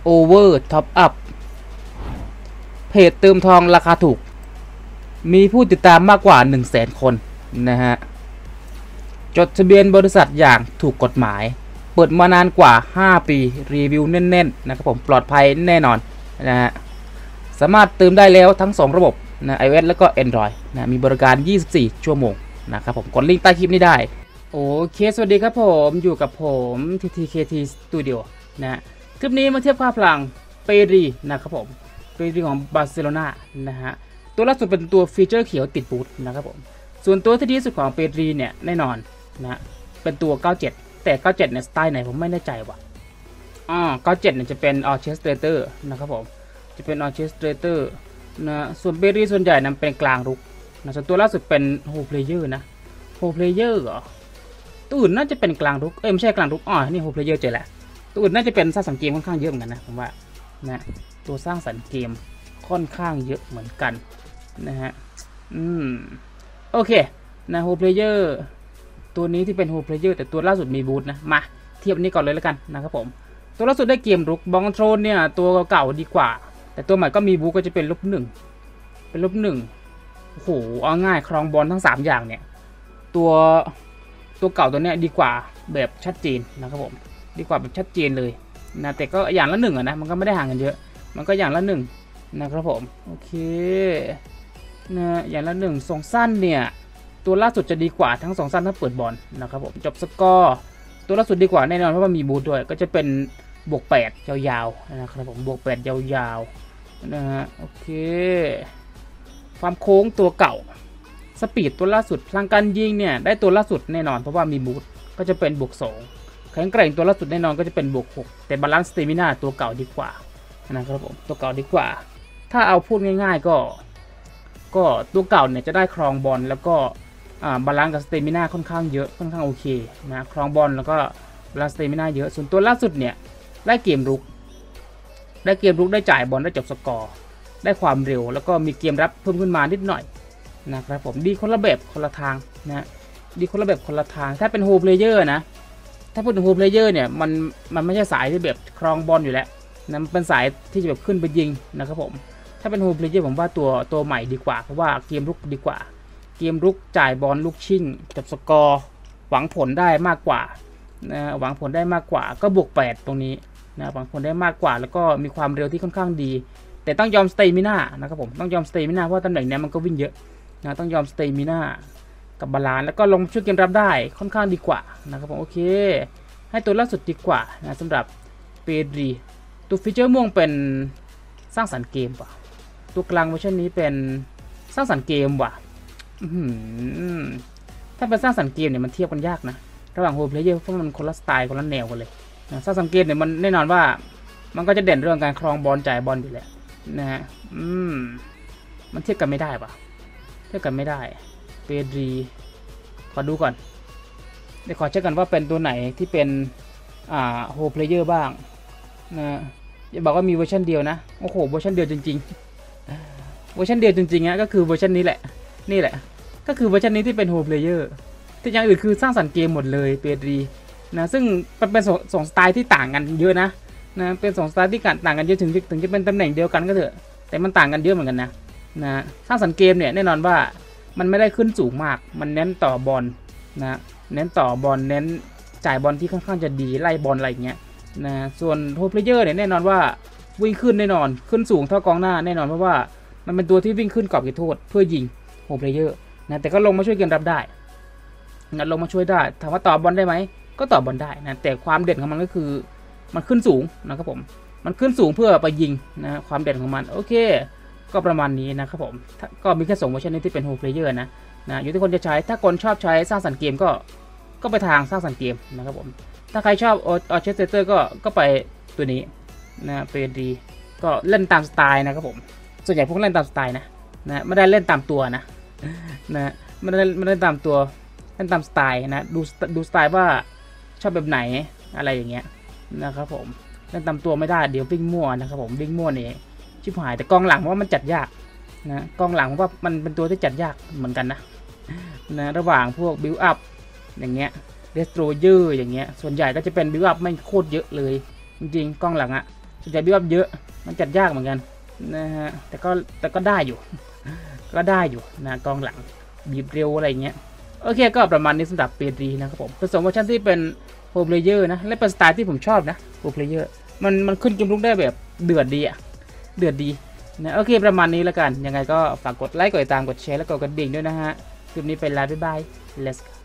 Over Top Up เพจเติมทองราคาถูกมีผู้ติดตามมากกว่า 100,000 คนนะฮะจดทะเบียนบริษัทอย่างถูกกฎหมายเปิดมานานกว่า5ปีรีวิวแน่นๆนะครับผมปลอดภัยแน่นอนนะฮะสามารถเติมได้แล้วทั้ง2ระบบนะ iOS แล้วก็ Android นะมีบริการ24ชั่วโมงนะครับผมกดลิงก์ใต้คลิปนี้ได้โอเคสวัสดีครับผมอยู่กับผม TTKT Studio นะคลิปนี้มาเทียบค่าพลังเปรีนะครับผมเปรีของบาร์เซโลนานะฮะตัวล่าสุดเป็นตัวฟีเจอร์เขียวติดบูทนะครับผมส่วนตัวที่ดีที่สุดของเปรีเนี่ยแน่นอนนะเป็นตัว97แต่97เนี่ยสไตล์ไหนผมไม่แน่ใจว่ะ97เนี่ยจะเป็น Orchestrator นะครับผมจะเป็น Orchestrator นะส่วนเบรีส่วนใหญ่นั้นเป็นกลางรุกนะส่วนตัวล่าสุดเป็น Whole Player นะ Whole Player เหรอตัวอื่นน่าจะเป็นกลางรุกไม่ใช่กลางรุกนี่ Whole Player เจอแหละตัวอื่นน่าจะเป็นสร้างสรรค์เกมค่อนข้างเยอะเหมือนกันนะผมว่านะตัวสร้างสรรค์เกมค่อนข้างเยอะเหมือนกันนะฮะโอเคนะ Whole Player ตัวนี้ที่เป็น Whole Player แต่ตัวล่าสุดมีบูทนะมาเทียบนี้ก่อนเลยแล้วกันนะครับผมตัวล่าสุดได้เกมรุกบองโทรนเนี่ยตัวเก่าดีกว่าแต่ตัวใหม่ก็มีบูทก็จะเป็น-1เป็น-1โอ้โหเอาง่ายครองบอลทั้ง3อย่างเนี่ยตัวเก่าตัวเนี้ยดีกว่าแบบชัดเจนนะครับผมดีกว่าแบบชัดเจนเลยนะแต่ก็อย่างละ1นะมันก็ไม่ได้ห่างกันเยอะมันก็อย่างละ1นะครับผมโอเคนะอย่างละ1ส่งสั้นเนี่ยตัวล่าสุดจะดีกว่าทั้ง2สั้นถ้าเปิดบอลนะครับผมจบสกอร์ตัวล่าสุดดีกว่าแน่นอนเพราะว่ามีบูทด้วยก็จะเป็น+8ยาวๆนะครับผม+8ยาวๆนะฮะโอเคความโค้งตัวเก่าสปีดตัวล่าสุดพลังการยิงเนี่ยได้ตัวล่าสุดแน่นอนเพราะว่ามีบูทก็จะเป็น+2แข็งแกร่งตัวล่าสุดแน่นอนก็จะเป็น+6แต่บาลานซ์สเตมิน่าตัวเก่าดีกว่านะครับผมตัวเก่าดีกว่าถ้าเอาพูดง่ายๆก็ตัวเก่าเนี่ยจะได้ครองบอลแล้วก็บาลานซ์กับสเตมิน่าค่อนข้างเยอะค่อนข้างโอเคนะครองบอลแล้วก็บาลานซ์สเตมิน่าเยอะส่วนตัวล่าสุดเนี่ยได้เกมรุกได้จ่ายบอลได้จบสกอร์ได้ความเร็วแล้วก็มีเกมรับเพิ่มขึ้นมานิดหน่อยนะครับผมดีคนละแบบคนละทางนะดีคนละแบบคนละทางถ้าเป็นโฮเพลเยอร์นะถ้าพูดถึงโฮเพลเยอร์เนี่ยมันไม่ใช่สายที่แบบครองบอลอยู่แล้วนะมันเป็นสายที่จะแบบขึ้นไปยิงนะครับผมถ้าเป็นโฮเพลเยอร์ผมว่าตัวใหม่ดีกว่าเพราะว่าเกมรุกดีกว่าเกมรุกจ่ายบอลลูกชิ่งจบสกอร์หวังผลได้มากกว่านะหวังผลได้มากกว่าก็+8ตรงนี้นะหวังผลได้มากกว่าแล้วก็มีความเร็วที่ค่อนข้างดีแต่ต้องยอมสเตมิน่านะครับผมต้องยอมสเตมิน่าเพราะตำแหน่งนี้มันก็วิ่งเยอะนะต้องยอมสเตมิน่ากับบาลานซ์แล้วก็ลงช่วยเกมรับได้ค่อนข้างดีกว่านะครับผมโอเคให้ตัวล่าสุดดีกว่านะสำหรับเปรีตัวฟีเจอร์ม่วงเป็นสร้างสรรค์เกมว่ะตัวกลางเวอร์ชันนี้เป็นสร้างสรรค์เกมว่ะถ้าเป็นสร้างสรรค์เกมเนี่ยมันเทียบกันยากนะระหว่างโฮมเพลเยอร์เพราะมันคนละสไตล์คนละแนวกันเลยนะสร้างสรรค์เกมเนี่ยมันแน่นอนว่ามันก็จะเด่นเรื่องการครองบอลจ่ายบอลอยู่แล้วนะฮะมันเทียบกันไม่ได้ปะเทียบกันไม่ได้เปรีขอดูก่อนเดี๋ยวขอเช็คกันว่าเป็นตัวไหนที่เป็นโฮมเพลเยอร์บ้างนะอย่าบอกว่ามีเวอร์ชันเดียวนะโอ้โหเวอร์ชันเดียวจริงๆเวอร์ชันเดียวจริงๆนะก็คือเวอร์ชันนี้แหละนี่แหละก็คือเวอร์ชันนี้ที่เป็นโฮมเพลเยอร์ที่อย่างอื่นคือสร้างสรรค์เกมหมดเลยเปรีนะซึ่งเป็นสองสไตล์ที่ต่างกันเยอะนะเป็น2สไตล์ที่ต่างกันเยอะถึงจะเป็นตำแหน่งเดียวกันก็เถอะแต่มันต่างกันเยอะเหมือนกันนะสร้างสรรค์เกมเนี่ยแน่นอนว่ามันไม่ได้ขึ้นสูงมากมันเน้นต่อบอลนะเน้นต่อบอลเน้นจ่ายบอลที่ค่อนข้างจะดีไล่บอลอะไรอย่างเงี้ยนะส่วนโฮมเพลเยอร์เนี่ยแน่นอนว่าวิ่งขึ้นแน่นอนขึ้นสูงเท่ากองหน้าแน่นอนเพราะว่ามันเป็นตัวที่วิ่งขึ้นกรอบเขตโทษเพื่อยิงโฮมเพลเยอร์นะแต่ก็ลงมาช่วยเกมรับได้นะลงมาช่วยได้ถามว่าต่อบอลได้ไหมก็ต่อบอลได้นะแต่ความเด่นของมันก็คือมันขึ้นสูงนะครับผมมันขึ้นสูงเพื่อไปยิงนะความเด่นของมันโอเคก็ประมาณนี้นะครับผมก็มีแค่2เวอร์ชันนี้ที่เป็นโฮมเพลเยอร์นะอยู่ที่คนจะใช้ถ้าคนชอบใช้สร้างสรรค์เกมก็ไปทางสร้างสรรค์เกมนะครับผมถ้าใครชอบOrchestratorก็ไปตัวนี้นะเป็นดีก็เล่นตามสไตล์นะครับผมส่วนใหญ่พวกเล่นตามสไตล์นะไม่ได้เล่นตามตัวนะไม่ได้ตามตัวเล่นตามสไตล์นะดูสไตล์ว่าชอบแบบไหนอะไรอย่างเงี้ยนะครับผมเล่นตามตัวไม่ได้เดี๋ยววิ่งมั่วนะครับผมวิ่งมั่วนี่ชิบหายแต่กองหลังว่ามันจัดยากนะกองหลังว่ามันเป็นตัวที่จัดยากเหมือนกันนะระหว่างพวกบิลอัพอย่างเงี้ยเดสโตรเยอร์อย่างเงี้ยส่วนใหญ่ก็จะเป็นบิลอัพไม่โคตรเยอะเลยจริงๆกองหลังอะจะบิวอัพเยอะมันจัดยากเหมือนกันนะฮะแต่ก็ได้อยู่ก็ได้อยู่นะกองหลังบีบเร็วอะไรเงี้ยโอเคก็ประมาณนี้สำหรับเปรีนะครับผมผสมเวอร์ชันที่เป็นโปรเพลเยอร์นะและเป็นสไตล์ที่ผมชอบนะโปรเพลเยอร์มันขึ้นเกมลุกได้แบบเดือดดีอะเดือดดีนะโอเคประมาณนี้แล้วกันยังไงก็ฝากกดไลค์กดติดตามกดแชร์และกดกระดิ่งด้วยนะฮะคลิปนี้ไปแล้วบ๊ายบาย let's go